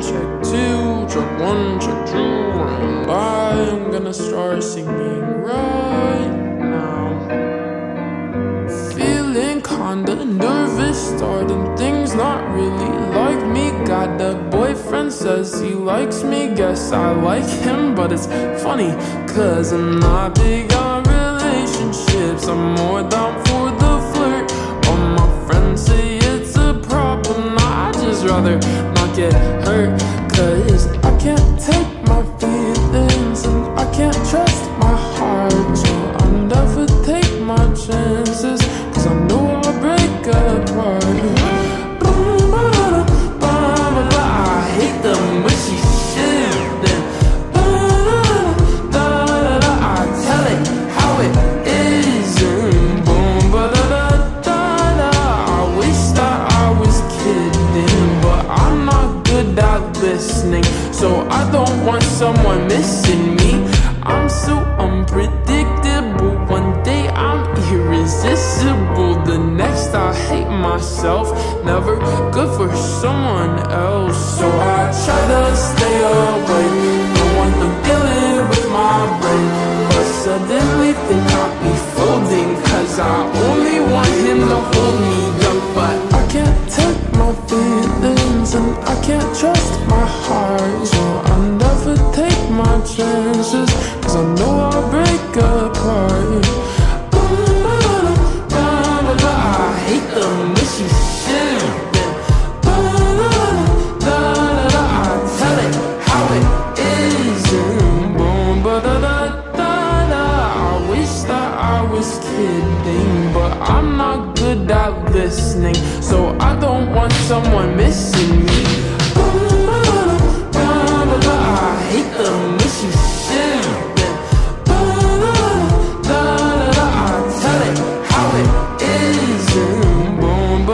check two, check one, check two, and I'm gonna start singing right now. Feeling kinda nervous, starting things not really like me. Got a boyfriend, says he likes me, guess I like him. But it's funny, cause I'm not big on relationships, I'm more down for the flirt. All my friends say it's a problem, I'd just rather not get hurt. Cause I can't take my feelings and I can't trust my heart, so I'll never take my chances, cause I know I'll break apart. I hate the mushy shit. I tell it how it is, and boom, I wish that I was kidding, but I'm not good at listening, so I don't want someone missing me. I'm so unpredictable, one day I'm irresistible, the next I hate myself, never good for someone else. So I try to stay away, don't want them dealing with my brain, but suddenly they got me folding, cause I only want him to hold me up. But I can't take my feelings and I can't trust my heart, so I'll never take my chances, cause I know I'll break apart. I hate the mushy shit. I tell it how it is, and boom, I wish that I was kidding, but I'm not good at listening, so I don't want someone missing me. I hate the mushy shit. I tell it how it is, and boom,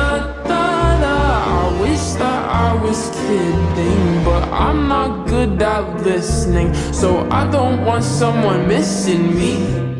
I wish that I was kidding, but I'm not good at listening, so I don't want someone missing me.